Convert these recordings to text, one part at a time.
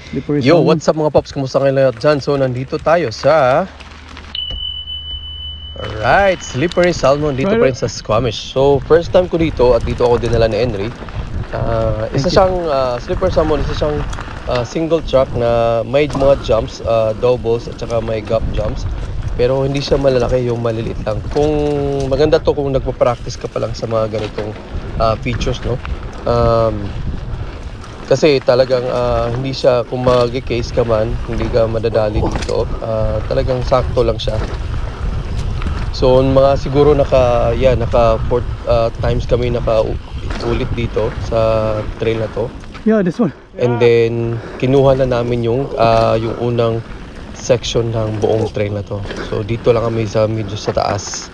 Slippery Yo, salmon. what's up mga pops? Kumusta kayo lahat dyan? So, nandito tayo sa Slippery Salmon dito pa rin sa Squamish. So, first time ko dito at dito ako dinala ni Henry. Isa siyang Slippery Salmon, isa siyang single track na may mga jumps, doubles at saka may gap jumps. Pero hindi siya malalaki, yung maliliit lang. Kung maganda to kung nagpa-practice ka pa lang sa mga ganitong features, no? Kasi talagang hindi siya, kung mag-case ka man, hindi ka madadali dito. Talagang sakto lang siya. So mga siguro naka 4 times kami ulit dito sa trail na to. Yeah, this one. And then kinuha na namin yung unang section ng buong trail na to. So dito lang kami sa medyo sa taas.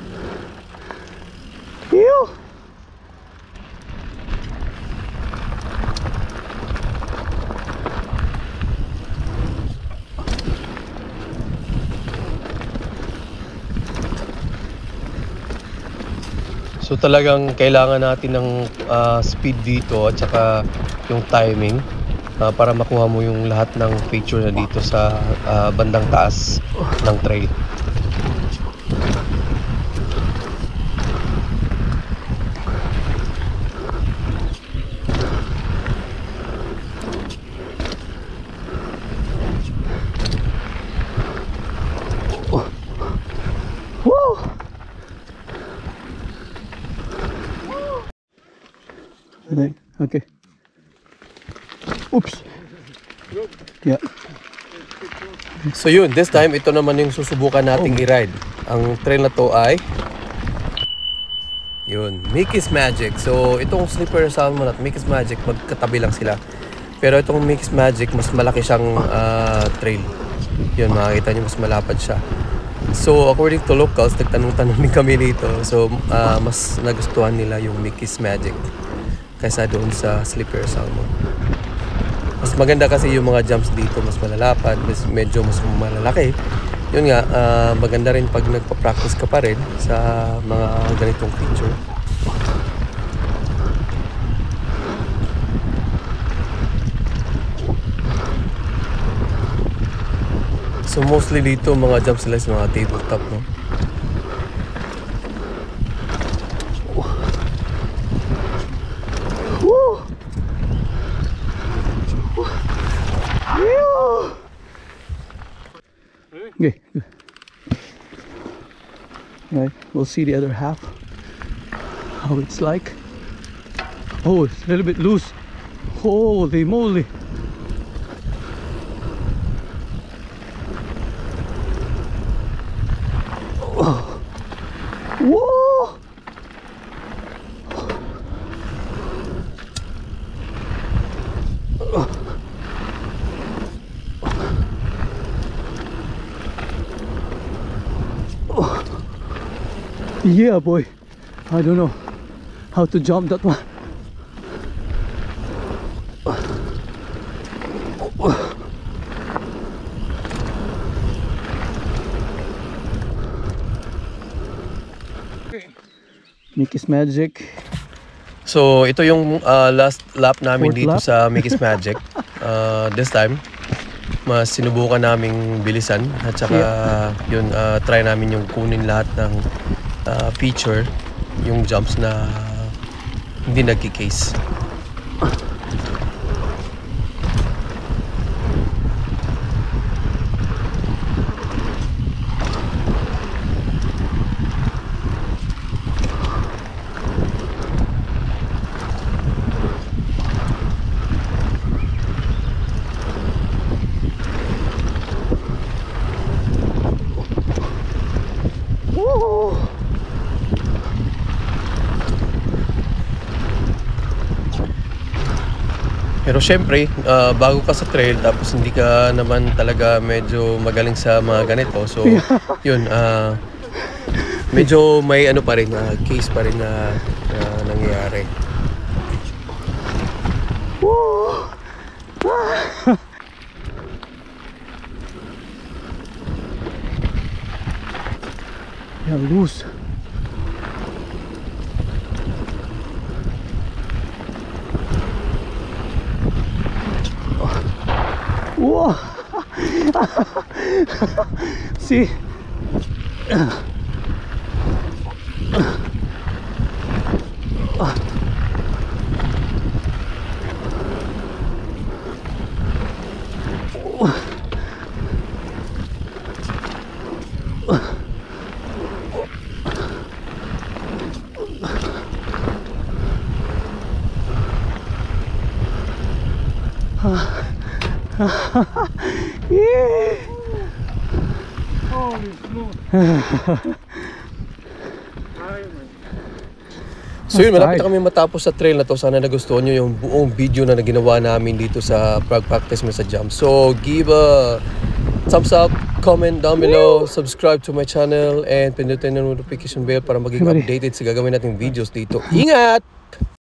Ew. So talagang kailangan natin ng speed dito at saka yung timing para makuha mo yung lahat ng feature na dito sa bandang taas ng trail. Okay. Oops. Yeah. So yun, this time ito naman yung susubukan nating i-ride. Ang trail na to ay yun, Mickey's Magic. So itong Slippery Salmon at Mickey's Magic magkatabi lang sila. Pero itong Mickey's Magic mas malaki siyang trail. Yun, makikita nyo mas malapad siya. So according to locals, nagtanong-tanong din kami dito. So mas nagustuhan nila yung Mickey's Magic kaysa doon sa Slippery Salmon. Mas maganda kasi yung mga jumps dito, mas malalapad, medyo mas malalaki. Yun nga, maganda rin pag nagpa-practice ka pa rin sa mga ganitong feature. So mostly dito mga jumps nila sa mga tabletop, no? Okay. Right, we'll see the other half. How it's like. Oh, it's a little bit loose. Holy moly. Oh. Whoa. Yeah, boy. I don't know how to jump that one. Mickey's Magic. So ito yung last lap namin Fourth dito lap? sa Mickey's Magic. This time mas sinubukan naming bilisan at saka yun, try namin yung kunin lahat ng feature, yung jumps na hindi nagki-case. Pero syempre, bago ka sa trail tapos hindi ka naman talaga medyo magaling sa mga ganito. So, yun, medyo may ano pa rin, case pa rin na nangyayari. Yeah, loose. Wow. See. Yeah. Holy smoke. So yun, malapit na kami matapos sa trail na to. Sana nagustuhan nyo yung buong video na ginawa namin dito sa practice mo sa jump. So give a thumbs up, comment down below, subscribe to my channel, and pindutin yung notification bell para maging updated sa gagawin nating videos dito. Ingat!